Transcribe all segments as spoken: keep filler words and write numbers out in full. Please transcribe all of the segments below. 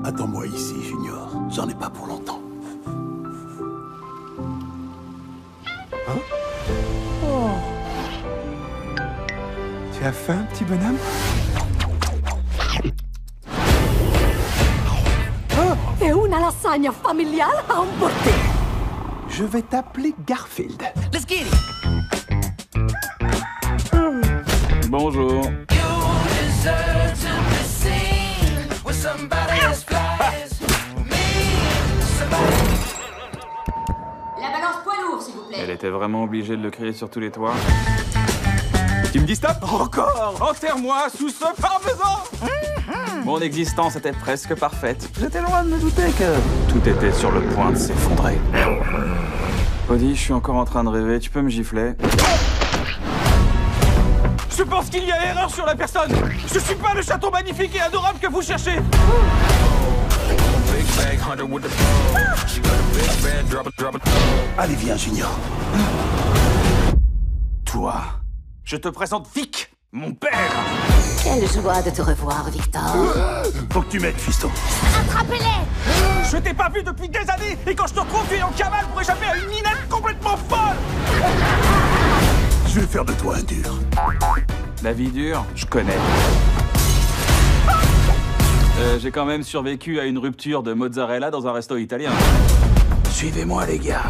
Attends-moi ici, Junior. J'en ai pas pour longtemps. Hein? Oh. Tu as faim, petit bonhomme? E una lasagna familiale à emporter. Je vais t'appeler Garfield. Let's get it. Bonjour. La balance poids lourd, s'il vous plaît. Elle était vraiment obligée de le crier sur tous les toits. Tu me dis stop? Encore! Enterre-moi sous ce parmesan! Mon existence était presque parfaite. J'étais loin de me douter que tout était sur le point de s'effondrer. Cody, je suis encore en train de rêver. Tu peux me gifler? Je pense qu'il y a erreur sur la personne! Je suis pas le château magnifique et adorable que vous cherchez! Allez, viens, Junior. Toi, je te présente Vic, mon père! Quelle joie de te revoir, Victor. Faut que tu m'aides, fiston. Attrapez-les! Je t'ai pas vu depuis des années et quand je te retrouve, tu es en cavale pour échapper à une ninette complètement folle! Je vais faire de toi un dur. La vie dure, je connais. Euh, j'ai quand même survécu à une rupture de mozzarella dans un resto italien. Suivez-moi, les gars.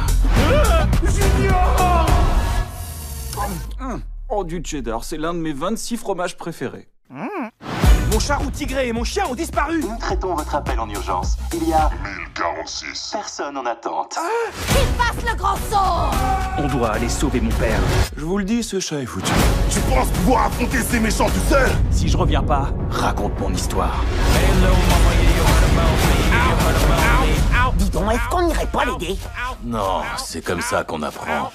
Oh, du cheddar, c'est l'un de mes vingt-six fromages préférés. Mon charou tigré et mon chien ont disparu. Nous traitons votre appel en urgence. Il y a mille quarante-six. personne en attente. Qu'il fasse le grand saut! On doit aller sauver mon père. Je vous le dis, ce chat est foutu. Tu penses pouvoir affronter ces méchants tout seul? Si je reviens pas, raconte mon histoire. Dis donc, est-ce qu'on n'irait pas l'aider? Non, c'est comme ça qu'on apprend.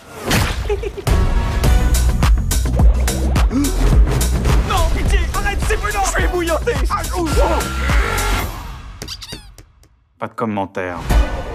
Non, pitié, arrête, c'est brûlant! Je suis ébouillanté! Pas de commentaires.